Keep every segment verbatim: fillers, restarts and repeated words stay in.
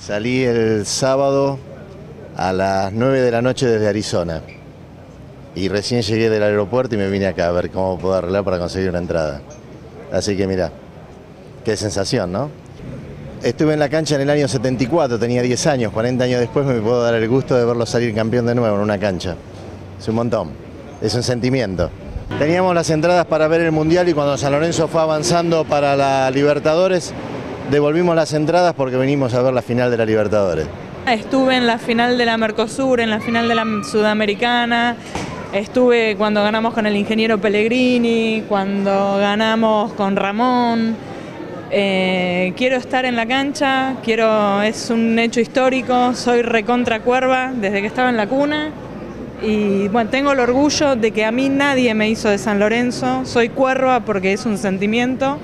Salí el sábado a las nueve de la noche desde Arizona y recién llegué del aeropuerto y me vine acá a ver cómo puedo arreglar para conseguir una entrada. Así que mira, qué sensación, ¿no? Estuve en la cancha en el año setenta y cuatro, tenía diez años, cuarenta años después me puedo dar el gusto de verlo salir campeón de nuevo en una cancha. Es un montón, es un sentimiento. Teníamos las entradas para ver el Mundial y cuando San Lorenzo fue avanzando para la Libertadores, devolvimos las entradas porque venimos a ver la final de la Libertadores. Estuve en la final de la Mercosur, en la final de la Sudamericana, estuve cuando ganamos con el ingeniero Pellegrini, cuando ganamos con Ramón. Eh, quiero estar en la cancha, quiero, es un hecho histórico, soy recontra Cuerva desde que estaba en la cuna y bueno, tengo el orgullo de que a mí nadie me hizo de San Lorenzo, soy Cuerva porque es un sentimiento.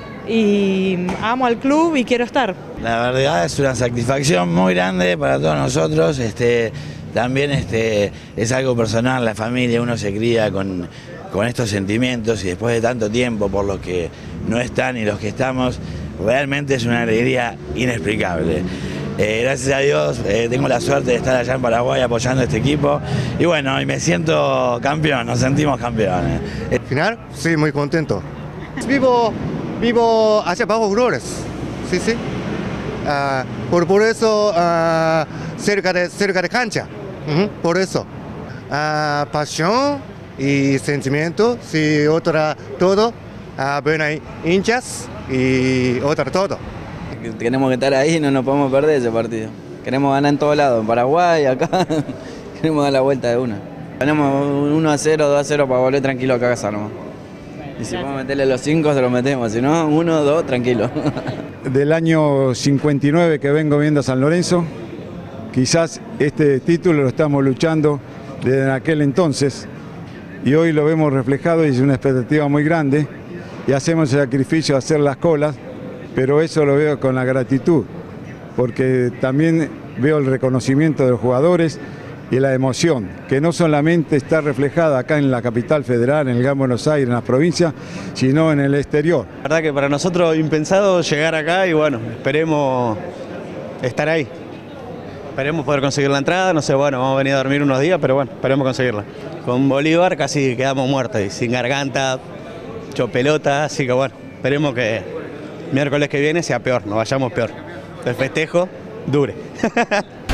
Y amo al club y quiero estar. La verdad es una satisfacción muy grande para todos nosotros. Este, también este, es algo personal, la familia, uno se cría con, con estos sentimientos y después de tanto tiempo por los que no están y los que estamos, realmente es una alegría inexplicable. Eh, gracias a Dios eh, tengo la suerte de estar allá en Paraguay apoyando a este equipo y bueno, y me siento campeón, nos sentimos campeones. ¿Final? Sí, muy contento. Vivo... Vivo hacia Bajo Flores, sí, sí. Uh, por, por eso, uh, cerca, de, cerca de cancha, uh-huh, por eso. Uh, pasión y sentimiento, sí, otra todo. Uh, buenas hinchas y otra todo. Tenemos que estar ahí, no nos podemos perder ese partido. Queremos ganar en todos lados, en Paraguay, acá. Queremos dar la vuelta de una. Tenemos uno a cero, dos a cero para volver tranquilo acá a casa nomás. Y si podemos meterle los cinco, se los metemos, si no, uno, dos, tranquilo. Del año cincuenta y nueve que vengo viendo a San Lorenzo, quizás este título lo estamos luchando desde aquel entonces y hoy lo vemos reflejado y es una expectativa muy grande y hacemos el sacrificio de hacer las colas, pero eso lo veo con la gratitud, porque también veo el reconocimiento de los jugadores y la emoción, que no solamente está reflejada acá en la capital federal, en el Gran Buenos Aires, en las provincias, sino en el exterior. La verdad que para nosotros impensado llegar acá y bueno, esperemos estar ahí. Esperemos poder conseguir la entrada, no sé, bueno, vamos a venir a dormir unos días, pero bueno, esperemos conseguirla. Con Bolívar casi quedamos muertos y sin garganta, hecho pelota, así que bueno, esperemos que miércoles que viene sea peor, nos vayamos peor. El festejo dure.